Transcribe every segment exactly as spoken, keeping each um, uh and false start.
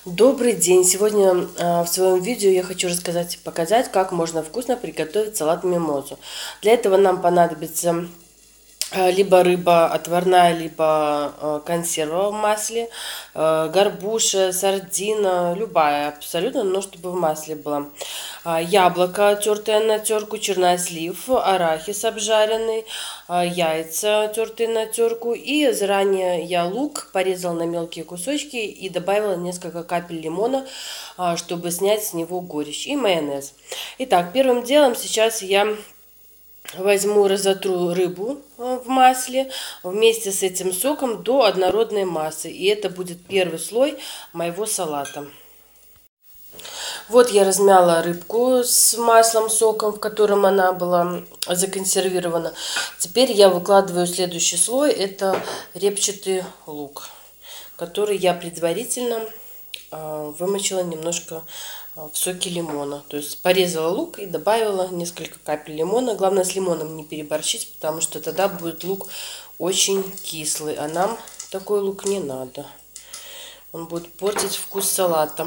Добрый день! Сегодня э, в своем видео я хочу рассказать и показать, как можно вкусно приготовить салат мимозу. Для этого нам понадобится э, либо рыба отварная, либо э, консерва в масле, э, горбуша, сардина, любая абсолютно, но чтобы в масле была. Э, яблоко, тертое на терку, чернослив, арахис обжаренный, э, яйца, тертые на терку. И заранее я лук порезала на мелкие кусочки и добавила несколько капель лимона, э, чтобы снять с него горечь, и майонез. Итак, первым делом сейчас я возьму, разотру рыбу в масле вместе с этим соком до однородной массы. И это будет первый слой моего салата. Вот я размяла рыбку с маслом, соком, в котором она была законсервирована. Теперь я выкладываю следующий слой. Это репчатый лук, который я предварительно вымочила немножко в соке лимона. То есть порезала лук и добавила несколько капель лимона. Главное с лимоном не переборщить, потому что тогда будет лук очень кислый. А нам такой лук не надо. Он будет портить вкус салата.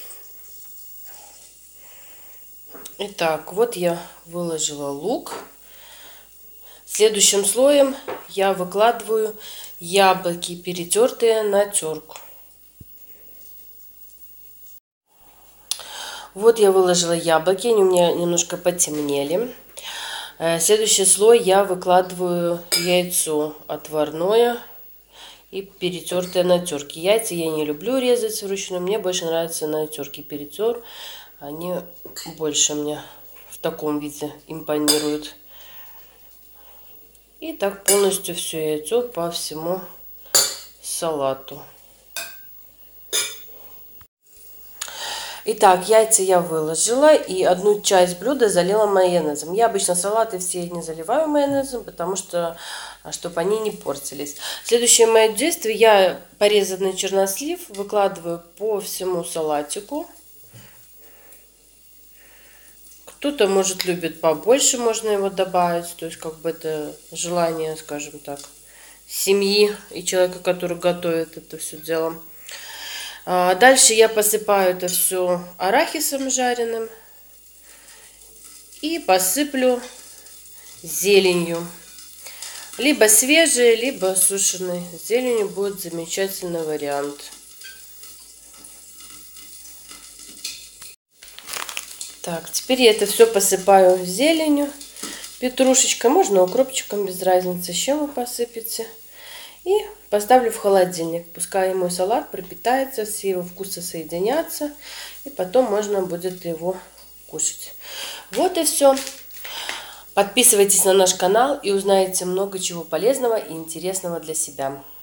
Итак, вот я выложила лук. Следующим слоем я выкладываю яблоки, перетертые на терку. Вот я выложила яблоки, они у меня немножко потемнели. Следующий слой я выкладываю яйцо отварное и перетертое на терке. Яйца я не люблю резать вручную, мне больше нравится на терке перетер. Они больше мне в таком виде импонируют. И так полностью все яйцо по всему салату. Итак, яйца я выложила и одну часть блюда залила майонезом. Я обычно салаты все не заливаю майонезом, потому что, чтобы они не портились. Следующее мое действие: я порезанный чернослив выкладываю по всему салатику. Кто-то, может, любит побольше, можно его добавить. То есть, как бы это желание, скажем так, семьи и человека, который готовит это все дело. Дальше я посыпаю это все арахисом жареным и посыплю зеленью. Либо свежей, либо сушеной зеленью будет замечательный вариант. Так, теперь я это все посыпаю зеленью, петрушечкой, можно укропчиком, без разницы, с чем вы посыпете. И поставлю в холодильник. Пускай мой салат пропитается, все его вкусы соединятся. И потом можно будет его кушать. Вот и все. Подписывайтесь на наш канал и узнаете много чего полезного и интересного для себя.